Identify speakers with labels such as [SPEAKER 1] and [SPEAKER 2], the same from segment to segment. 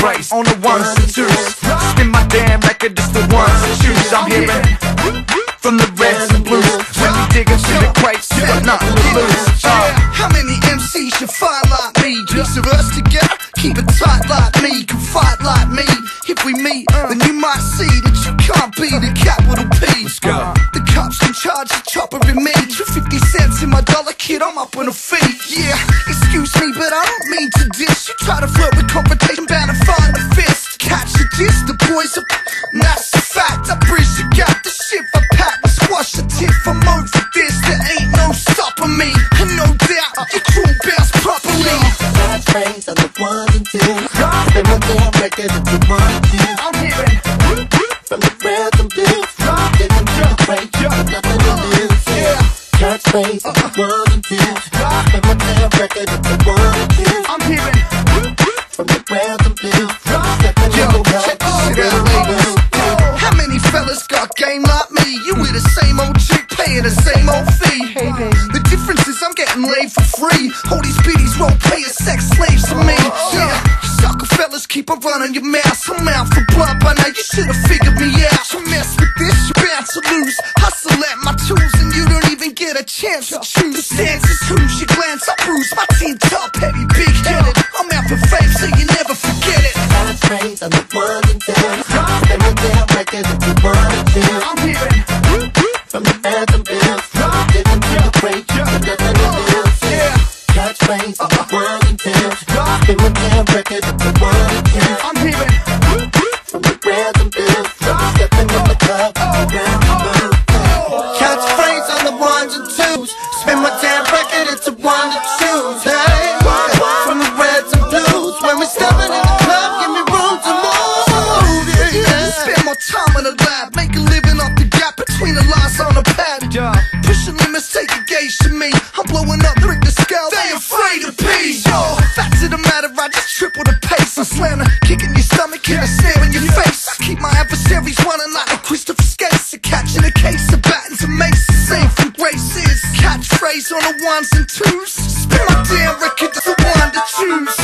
[SPEAKER 1] race on the ones and twos. Spin my damn record, it's the ones and twos. I'm hearing from the reds and blues. When we dig into the crates, you got nothing to lose.
[SPEAKER 2] How many MCs should fight like me? Piece of us together, keep it tight like me. Can fight like me. If we meet, then you might see that you can't be the capital P.
[SPEAKER 1] Let's go.
[SPEAKER 2] The cops can charge the chopper in me. 250 cents in my dollar kid, I'm up on a fee. Yeah, excuse me, but I don't mean to diss. You try to flirt with confrontation, bound to find a fist. Catch the diss, the boys are, that's a fact. I bridge the gap, the shit for pat. We squash the tip for mode for this. There ain't no stopping me, and no doubt your crew bounce properly.
[SPEAKER 3] Catchphrase on the ones and twos. Spin my damn record if you want to.
[SPEAKER 2] I'm hearing
[SPEAKER 3] From the reds and blues. Get them to the break, got nothing to lose. Catchphrase on the ones and twos. Spin my damn record if you want to.
[SPEAKER 2] I'm hearing
[SPEAKER 3] From the reds and blues. Stepping in the
[SPEAKER 2] check this shit out, ladies. How many fellas got game like me? You with the same old chick paying the same old fee. The difference is I'm getting laid for free. All these biddies role play as sex slaves to me. Yeah, sucker fellas keep on running your mouth. I'm out for blood by now, you should've figured me out. You mess with this, you're bound to lose. Hustle at my tools and you don't even get a chance to choose. The stance is who's your glance, I bruise my team top heavy, big headed. I'm out for fame so you never forget it.
[SPEAKER 3] Catchphrase on the ones and twos. Spin my damn record if you want to.
[SPEAKER 2] I'm hearing
[SPEAKER 3] From the reds and blues. Get them to the break, got nothing to lose. Catchphrase on the ones and twos. Spin my damn record if you want to.
[SPEAKER 2] I'm hearing
[SPEAKER 3] From the reds and blues. Stepping in the club, round and move. Catchphrase on the ones and twos. Spin my damn record, it's a one to choose. Hey, from the reds and blues. When we stepping in the club, give me room to move.
[SPEAKER 2] Spend more time in the lab, make a living off the gap between the lines on the pad. Pushing limits, take a gauge to me. I'm blowing up, break the scale, they afraid to pee. Facts of the matter, I just triple the pace. I slam a kick in your stomach and a snare in your face. I keep my adversaries running like a Christopher Skates. A catch in a case of battens and maces. Same from graces. Catchphrase on the ones and twos. Spin my damn record, it's the one to choose.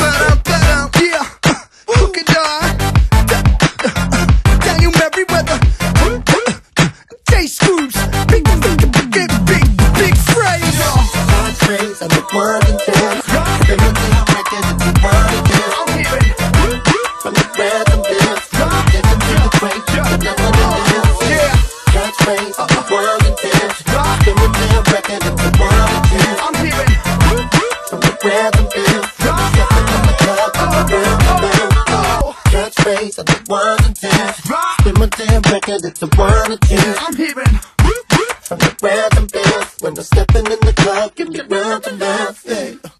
[SPEAKER 2] Yeah, who could die? Daniel Merriweather, Jay Scoops, big phrase.
[SPEAKER 3] Catchphrase on the ones and twos. Spin my damn record if you want to.
[SPEAKER 2] I'm hearing
[SPEAKER 3] From the reds and blues. Get them to the break, got nothing to lose. Catchphrase on the ones and twos. Spin my damn record if you want to.
[SPEAKER 2] I'm hearing
[SPEAKER 3] From the reds and blues. Stepping in the club, round and move. Catchphrase on the ones and twos. Spin my damn record, it's a one or two.
[SPEAKER 2] I'm hearing
[SPEAKER 3] From the reds and blues. When I'm stepping in the club, give me round and round.